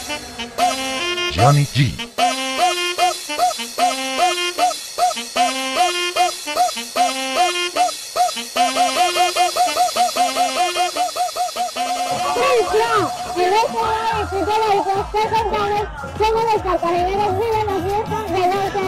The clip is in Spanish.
Johnny G. ¡Atención! En este nuevo distrito de los consejos somos los cartageneros viven la fiesta de noche